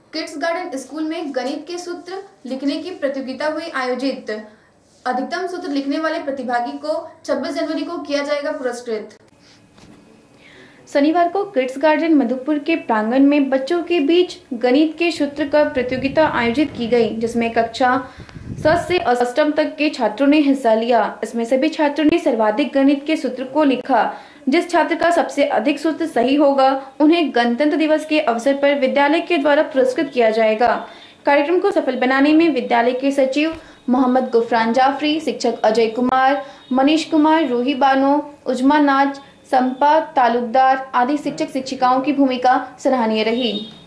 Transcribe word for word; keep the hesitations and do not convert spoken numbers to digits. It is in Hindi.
किड्स गार्डन स्कूल में गणित के सूत्र लिखने की प्रतियोगिता हुई आयोजित। अधिकतम सूत्र लिखने वाले प्रतिभागी को छब्बीस जनवरी को किया जाएगा पुरस्कृत। शनिवार को किड्स गार्डन मधुपुर के प्रांगण में बच्चों के बीच गणित के सूत्र का प्रतियोगिता आयोजित की गई, जिसमें कक्षा सात से अष्टम तक के छात्रों ने हिस्सा लिया। इसमें सभी छात्रों ने सर्वाधिक गणित के सूत्र को लिखा। जिस छात्र का सबसे अधिक सूत्र सही होगा उन्हें गणतंत्र दिवस के अवसर पर विद्यालय के द्वारा पुरस्कृत किया जाएगा। कार्यक्रम को सफल बनाने में विद्यालय के सचिव मोहम्मद गुफरान जाफरी, शिक्षक अजय कुमार, मनीष कुमार, रूही बानो, उजमा नाज, संपा तालुकदार आदि शिक्षक शिक्षिकाओं की भूमिका सराहनीय रही।